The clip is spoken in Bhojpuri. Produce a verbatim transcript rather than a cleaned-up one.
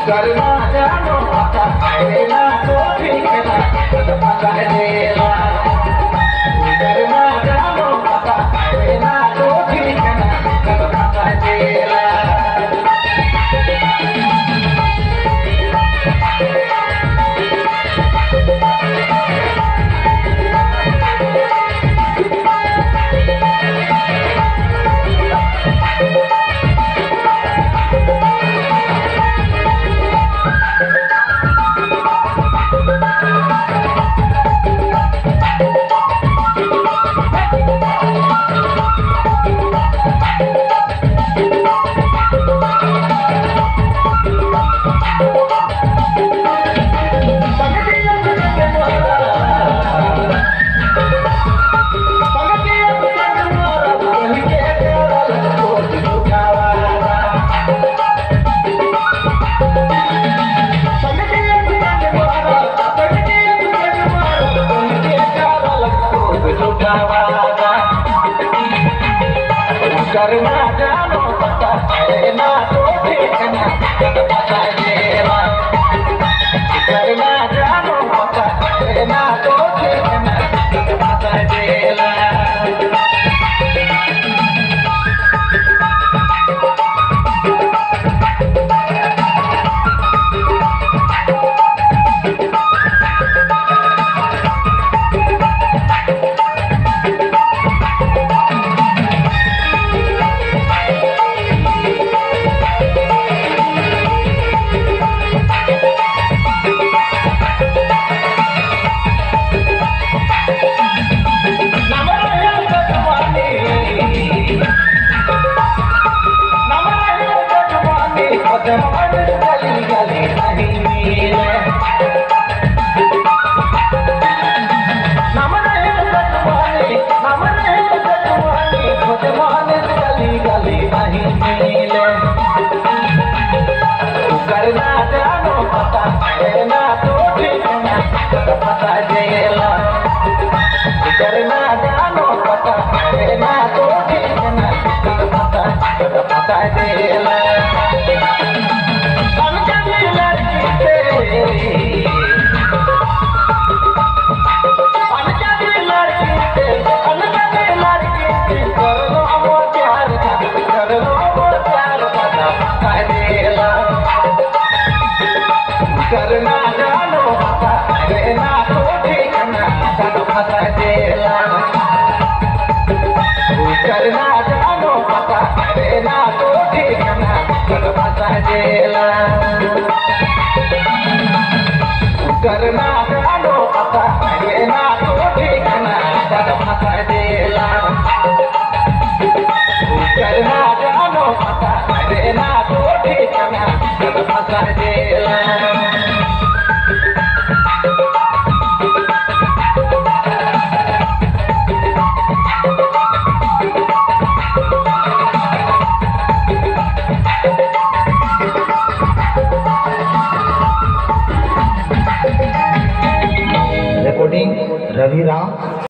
करना जानो पता देना तो ठीक ना पता देना करना जानो पता देना तो ठीक ना पता देना करना जानो पता देना तो ठीक ना पता देना करना जानो पता देना तो ठीक ना पता देना करना जानो पता देना तो ठीक ना पता देना करना जानो पता देना तो ठीक ना पता पता देना अनजानी लड़की से अनजानी लड़की से अनजानी लड़की से कर लो वो प्यार कर लो वो प्यार पता पता देना करना जानो पता देना तो ठीक ना पता देना करना जानो पता देना तो ठीक ना पता देना करना जानो पता देना तो ठीक ना पता देना करना जानो पता देना तो ठीक ना पता देना रिकॉर्डिंग रवि राम।